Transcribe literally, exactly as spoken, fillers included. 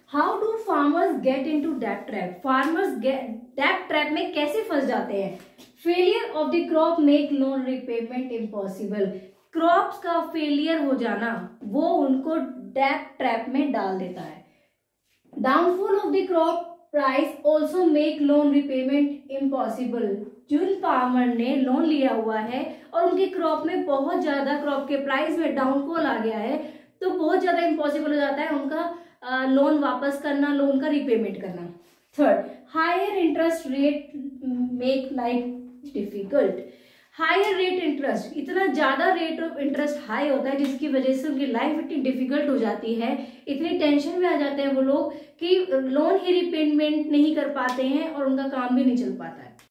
How do farmers get into debt trap? Farmers debt trap में कैसे फंस जाते हैं? Failure of the crop make loan repayment impossible. Crops का failure हो जाना वो उनको डेट ट्रैप में डाल देता है। Downfall of the crop price also make loan repayment impossible. जिन फार्मर ने लोन लिया हुआ है और उनके क्रॉप में बहुत ज्यादा क्रॉप के प्राइस में डाउनफॉल आ गया है तो बहुत ज्यादा इम्पॉसिबल हो जाता है उनका लोन वापस करना, लोन का रिपेमेंट करना। Third, higher interest rate make life difficult. Higher rate interest, इतना ज्यादा रेट ऑफ इंटरेस्ट हाई होता है जिसकी वजह से उनकी लाइफ इतनी डिफिकल्ट हो जाती है, इतनी टेंशन में आ जाते हैं वो लोग कि लोन ही रिपेमेंट नहीं कर पाते हैं और उनका काम भी नहीं चल पाता है।